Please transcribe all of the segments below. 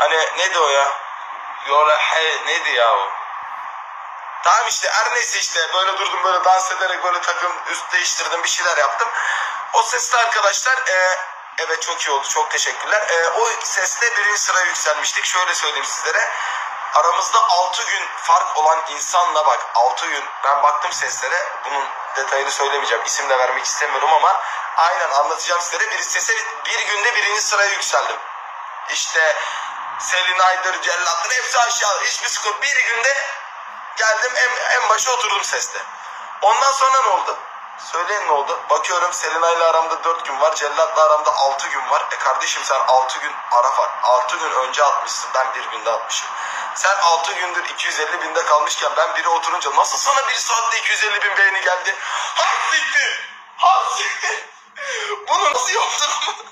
Hani neydi o ya? Yola neydi ya o? Tamam işte her neyse işte böyle durdum böyle dans ederek böyle takım üst değiştirdim bir şeyler yaptım. O sesle arkadaşlar evet çok iyi oldu çok teşekkürler. O sesle birinci sıraya yükselmiştik. Şöyle söyleyeyim sizlere. Aramızda 6 gün fark olan insanla bak 6 gün ben baktım seslere. Bunun detayını söylemeyeceğim. İsim de vermek istemiyorum ama aynen anlatacağım sizlere. Bir günde birinci sıraya yükseldim. İşte Selinay'dır, Cellat'tır hepsi aşağı. Hiçbir sıkıntı. Bir günde geldim en başa oturdum sesle. Ondan sonra ne oldu? Söyleyin ne oldu? Bakıyorum Selinay'la aramda 4 gün var. Cellat'la aramda 6 gün var. Kardeşim sen 6 gün ara var. 6 gün önce atmışsın. Ben bir günde atmışım. Sen 6 gündür 250 binde kalmışken ben biri oturunca nasıl sana 1 saatte 250 bin beğeni geldi? Hassiktir! Hassiktir! Bunu nasıl yaptın?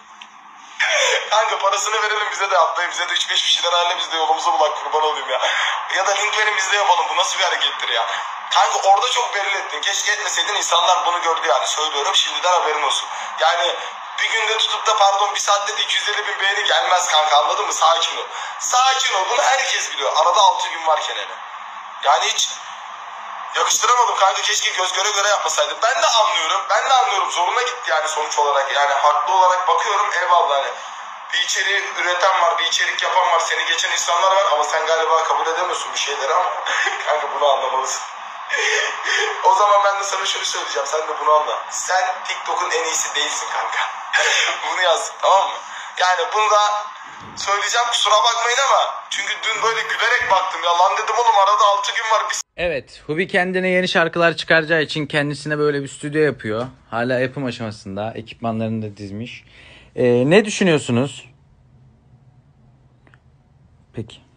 Kanka parasını verelim bize de atlayın. Bize de 3-5 bir şeyler halle biz de yolumuzu bulak kurban olayım ya. Ya da link verin biz de yapalım. Bu nasıl bir harekettir ya? Kanka orada çok belli ettin. Keşke etmeseydin insanlar bunu gördü yani. Söylüyorum şimdiden haberin olsun. Yani bir günde tutup da pardon 1 saatte de 250 bin beğeni gelmez kanka anladın mı? Sakin ol. Sakin ol. Bunu herkes biliyor. Arada 6 gün varken hele. Yani hiç yakıştıramadım kanka keşke göz göre göre yapmasaydım. Ben de anlıyorum. Zoruna gitti yani sonuç olarak. Yani haklı olarak bakıyorum eyvallah hani. Bir içeriği üreten var, bir içerik yapan var, seni geçen insanlar var ama sen galiba kabul edemiyorsun bir şeyleri ama kanka bunu anlamalısın. O zaman ben de sana şunu söyleyeceğim, sen de bunu anla. Sen TikTok'un en iyisi değilsin kanka. Bunu yaz, tamam mı? Yani bunu da söyleyeceğim kusura bakmayın ama çünkü dün böyle gülerek baktım ya lan dedim oğlum arada 6 gün var. Evet, Hubi kendine yeni şarkılar çıkaracağı için kendisine böyle bir stüdyo yapıyor. Hala yapım aşamasında, ekipmanlarını da dizmiş. Ne düşünüyorsunuz? Peki.